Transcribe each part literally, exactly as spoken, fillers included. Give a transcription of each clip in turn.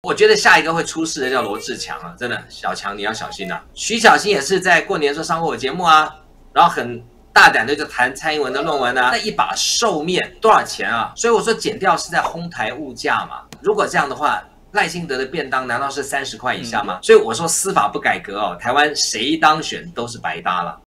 我觉得下一个会出事的叫罗志强啊，真的，小强你要小心啊。徐小新也是在过年的时候上过我节目啊，然后很大胆的就谈蔡英文的论文啊，那一把寿面多少钱啊？所以我说减掉是在哄抬物价嘛。如果这样的话，赖清德的便当难道是三十块以下吗？嗯、所以我说司法不改革哦，台湾谁当选都是白搭了。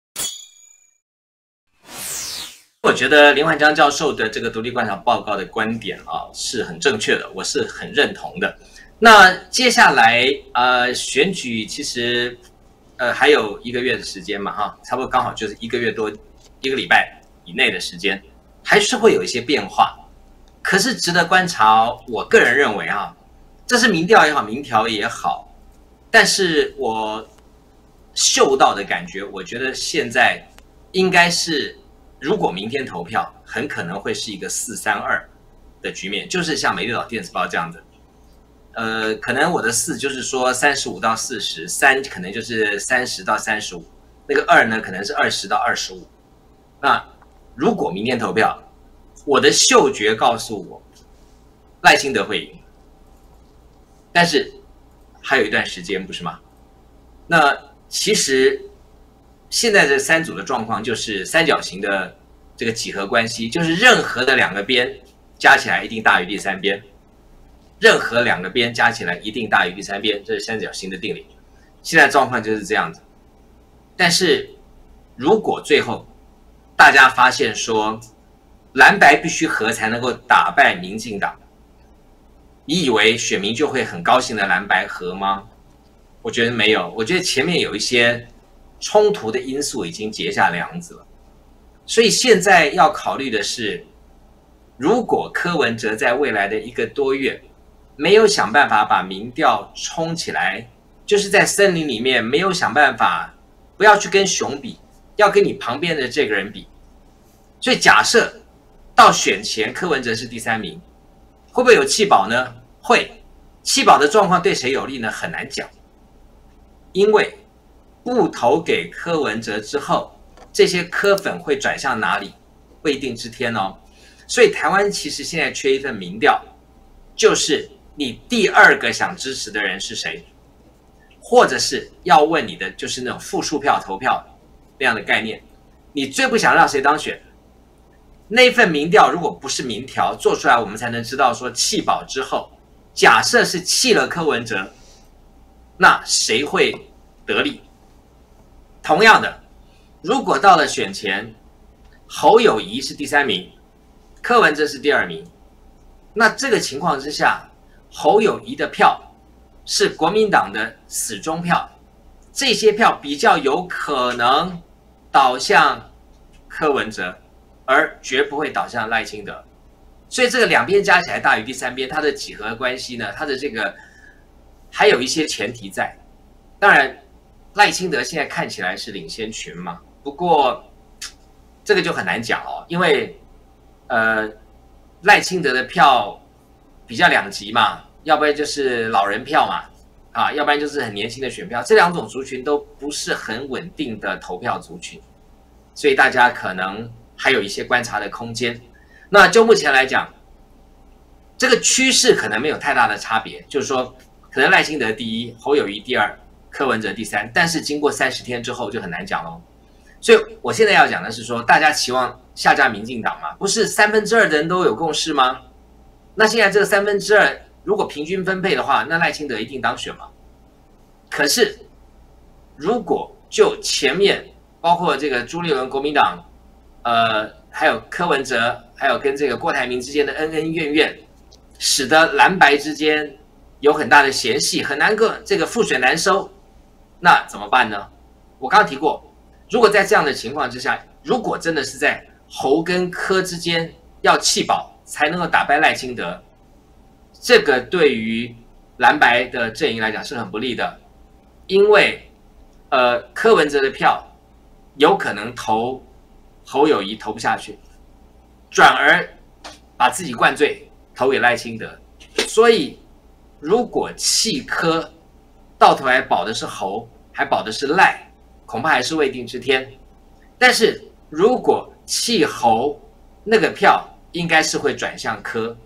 我觉得林焕章教授的这个独立观察报告的观点啊是很正确的，我是很认同的。那接下来呃选举其实呃还有一个月的时间嘛哈，差不多刚好就是一个月多一个礼拜以内的时间，还是会有一些变化。可是值得观察哦，我个人认为啊。这是民调也好，民调也好，但是我嗅到的感觉，我觉得现在应该是，如果明天投票，很可能会是一个四三二的局面，就是像美丽岛电子报这样的。呃，可能我的四就是说三十五到四十，三可能就是三十到三十五，那个二呢可能是二十到二十五。那如果明天投票，我的嗅觉告诉我，赖清德会赢。但是还有一段时间，不是吗？那其实现在这三组的状况就是三角形的这个几何关系，就是任何的两个边加起来一定大于第三边，任何两个边加起来一定大于第三边，这是三角形的定理。现在状况就是这样子。但是如果最后大家发现说蓝白必须合才能够打败民进党，你以为选民就会很高兴的蓝白合吗？我觉得没有，我觉得前面有一些冲突的因素已经结下梁子了。所以现在要考虑的是，如果柯文哲在未来的一个多月没有想办法把民调冲起来，就是在森林里面没有想办法，不要去跟熊比，要跟你旁边的这个人比。所以假设到选前柯文哲是第三名，会不会有弃保呢？会。弃保的状况对谁有利呢？很难讲。因为不投给柯文哲之后，这些柯粉会转向哪里？未定之天哦。所以台湾其实现在缺一份民调，就是你第二个想支持的人是谁，或者是要问你的就是那种复数票投票那样的概念。你最不想让谁当选？那份民调如果不是民调做出来，我们才能知道说弃保之后，假设是弃了柯文哲，那谁会得利？同样的，如果到了选前，侯友宜是第三名，柯文哲是第二名，那这个情况之下，侯友宜的票是国民党的死忠票，这些票比较有可能导向柯文哲，而绝不会导向赖清德。所以这个两边加起来大于第三边，它的几何关系呢，它的这个还有一些前提在。当然赖清德现在看起来是领先群嘛，不过这个就很难讲哦，因为呃赖清德的票比较两极嘛，要不然就是老人票嘛，啊，要不然就是很年轻的选票，这两种族群都不是很稳定的投票族群，所以大家可能还有一些观察的空间。那就目前来讲，这个趋势可能没有太大的差别，就是说可能赖清德第一，侯友宜第二，柯文哲第三，但是经过三十天之后就很难讲咯。所以我现在要讲的是说，大家期望下架民进党嘛，不是三分之二的人都有共识吗？那现在这个三分之二如果平均分配的话，那赖清德一定当选嘛。可是如果就前面包括这个朱立伦国民党，呃，还有柯文哲，还有跟这个郭台铭之间的恩恩怨怨，使得蓝白之间有很大的嫌隙，很难个这个覆水难收，那怎么办呢？我刚刚提过，如果在这样的情况之下，如果真的是在侯跟柯之间要弃保才能够打败赖清德，这个对于蓝白的阵营来讲是很不利的，因为呃柯文哲的票有可能投侯友宜投不下去，转而把自己灌醉投给赖清德，所以如果弃柯到头来保的是侯，还保的是赖，恐怕还是未定之天。但是如果弃侯，那个票应该是会转向柯，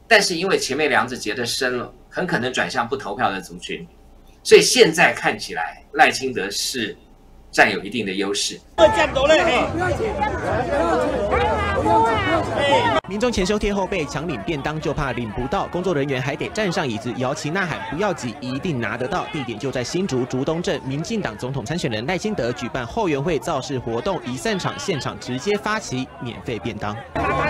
但是因为前面梁子结得深了，很可能转向不投票的族群，所以现在看起来赖清德是占有一定的优势。 民众前收贴后被抢领便当，就怕领不到，工作人员还得站上椅子摇旗呐喊，不要挤，一定拿得到。地点就在新竹竹东镇，民进党总统参选人赖清德举办后援会造势活动，一散场现场直接发起免费便当。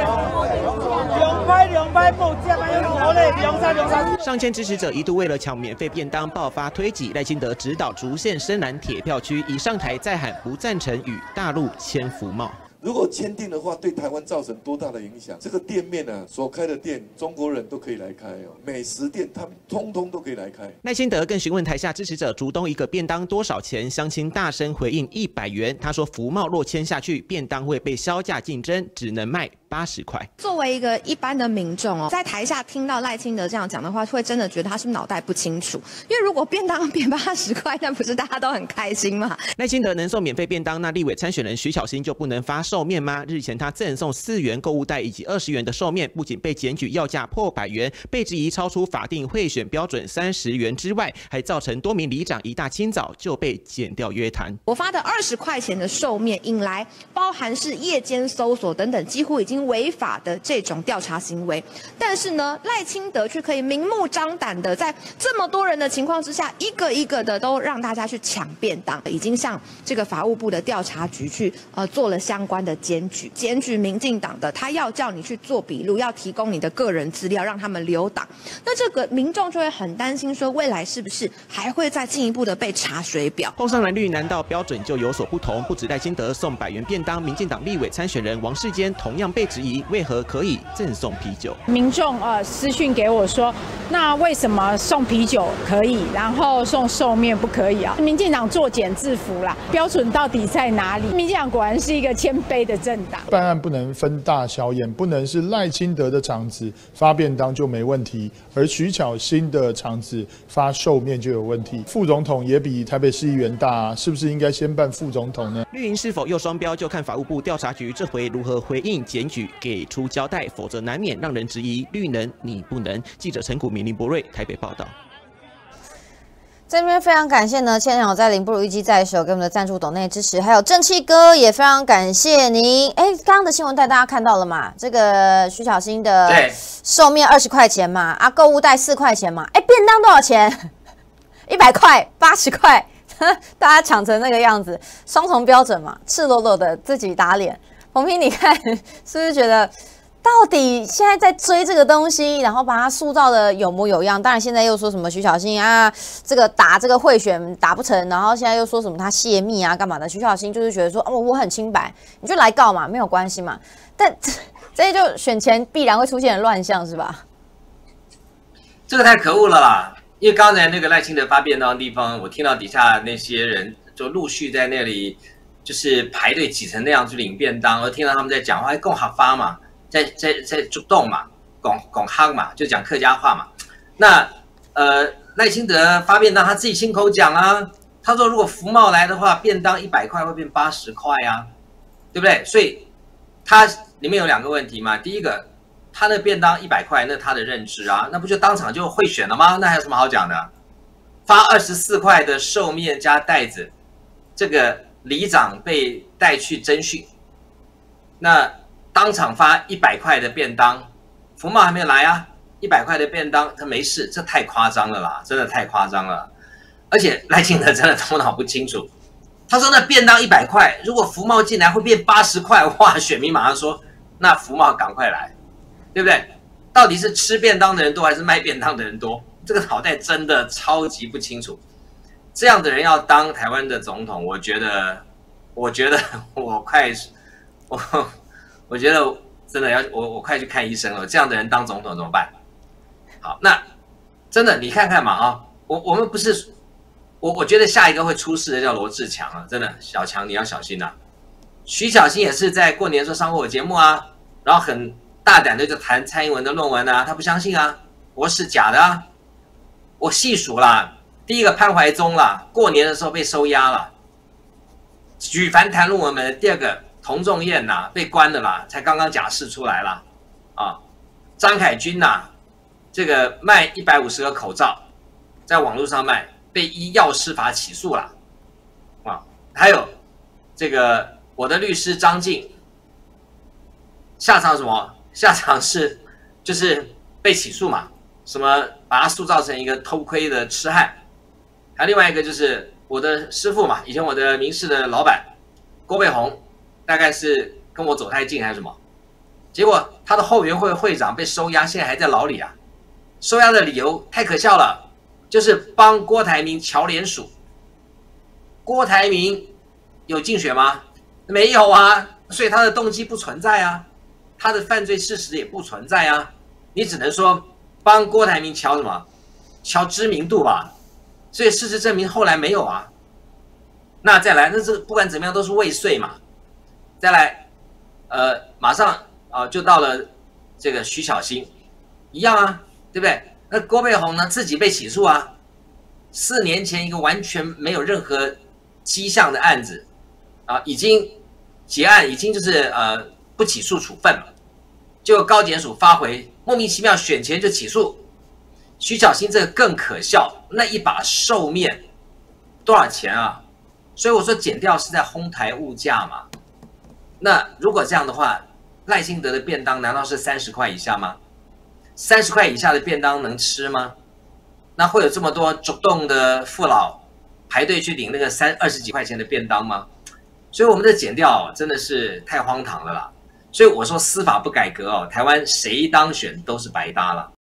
上千支持者一度为了抢免费便当爆发推挤，赖清德指导逐线深蓝铁票区，一上台再喊不赞成与大陆签服贸。 如果签订的话，对台湾造成多大的影响？这个店面啊，所开的店，中国人都可以来开哦，美食店他们通通都可以来开。 赖清德更询问台下支持者竹东一个便当多少钱，乡亲大声回应一百元。他说服贸若签下去，便当会被销价竞争，只能卖八十块。 作为一个一般的民众哦，在台下听到赖清德这样讲的话，会真的觉得他是脑袋不清楚。因为如果便当变八十块，那不是大家都很开心吗？ 赖清德能送免费便当，那立委参选人徐巧芯就不能发寿面吗？日前他赠送四元购物袋以及二十元的寿面，不仅被检举要价破百元，被质疑超出法定贿选标准三十元之外，还造成多名里长一大清早就被检调约谈。 我发的二十块钱的寿面，引来包含是夜间搜索等等，几乎已经违法的这种调查行为。但是呢，赖清德却可以明目张胆的在这么多人的情况之下，一个一个的都让大家去抢便当，已经向这个法务部的调查局去呃做了相关的检举，检举民进党的，他要叫你去做笔录，要提供你的个人资料，让他们留党。那这个民众就会很担心，说未来是不是还会再进一步的被查水表？ 碰上蓝绿，难道标准就有所不同？不止赖清德送百元便当，民进党立委参选人王世坚同样被质疑，为何可以赠送啤酒？ 民众呃私讯给我说，那为什么送啤酒可以，然后送寿面不可以啊？民进党作茧自缚啦，标准到底在哪里？民进党果然是一个谦卑的政党。 办案不能分大小眼，不能是赖清德的场子发便当就没问题，而徐巧芯的场子发寿面就有问题。副总统也比台北市议员大啊，是不是应该先办副总统呢？ 绿营是否又双标，就看法务部调查局这回如何回应检举，给出交代，否则难免让人质疑绿能你不能。记者陈谷明、林博瑞台北报道。 这边非常感谢呢，千鸟在林不如一击在手给我们的赞助抖内支持，还有正气哥也非常感谢您。哎，刚刚的新闻带大家看到了嘛？这个徐巧芯的寿面二十块钱嘛，啊，购物袋四块钱嘛，哎，便当多少钱？一百块、八十块，大家抢成那个样子，双重标准嘛，赤裸裸的自己打脸。冯平，你看是不是觉得？到底现在在追这个东西，然后把它塑造的有模有样。当然，现在又说什么徐巧芯啊，这个打这个贿选打不成，然后现在又说什么他泄密啊，干嘛的？徐巧芯就是觉得说，哦，我很清白，你就来告嘛，没有关系嘛。但这些就选前必然会出现的乱象，是吧？ 这个太可恶了啦！因为刚才那个赖清德发便当的地方，我听到底下那些人就陆续在那里就是排队挤成那样去领便当，而听到他们在讲话，还共好发嘛。在在在主动嘛，拱拱夯嘛，就讲客家话嘛。那呃，赖清德发便当，他自己亲口讲啊，他说如果服贸来的话，便当一百块会变八十块啊，对不对？所以他里面有两个问题嘛。第一个，他的便当一百块，那他的认知啊，那不就当场就贿选了吗？那还有什么好讲的？发二十四块的寿面加袋子，这个里长被带去侦讯，那。当场发一百块的便当，服贸还没来啊，一百块的便当他没事，这太夸张了啦，真的太夸张了。而且赖清德真的头脑不清楚，他说那便当一百块，如果服贸进来会变八十块，哇，选民马上说那服贸赶快来，对不对？到底是吃便当的人多还是卖便当的人多？这个脑袋真的超级不清楚。这样的人要当台湾的总统，我觉得，我觉得我快我。我觉得真的要我我快去看医生了。这样的人当总统怎么办？好，那真的你看看嘛啊，我我们不是我我觉得下一个会出事的叫罗志强啊，真的小强你要小心呐、啊。徐巧芯也是在过年的时候上过我节目啊，然后很大胆的就谈蔡英文的论文啊，他不相信啊，我是假的啊。我细数啦，第一个潘怀宗啦，过年的时候被收押了，举凡谈论文们；第二个。童仲彦呐、啊、被关了啦，才刚刚假释出来啦，啊，张凯军呐、啊、 这个卖一百五十个口罩，在网络上卖，被依药事法起诉了啊。还有这个我的律师张静，下场什么？下场是就是被起诉嘛，什么把他塑造成一个偷窥的痴汉。还有另外一个就是我的师父嘛，以前我的民事的老板郭背宏，大概是跟我走太近还是什么，结果他的后援会会长被收押，现在还在牢里啊。收押的理由太可笑了，就是帮郭台铭侨联署。郭台铭有竞选吗？没有啊，所以他的动机不存在啊，他的犯罪事实也不存在啊。你只能说帮郭台铭侨什么？侨知名度吧。所以事实证明后来没有啊。那再来，那这不管怎么样都是未遂嘛。再来，呃，马上啊、呃、就到了这个徐巧芯，一样啊。对不对？那郭背宏呢，自己被起诉啊，四年前一个完全没有任何迹象的案子啊，已经结案，已经就是呃不起诉处分了，就高检署发回，莫名其妙选前就起诉。徐巧芯这个更可笑，那一把寿面多少钱啊？所以我说检调是在哄抬物价嘛。那如果这样的话，赖清德的便当难道是三十块以下吗？三十块以下的便当能吃吗？那会有这么多主动的父老排队去领那个三二十几块钱的便当吗？所以我们的检调真的是太荒唐了啦。所以我说司法不改革哦，台湾谁当选都是白搭了。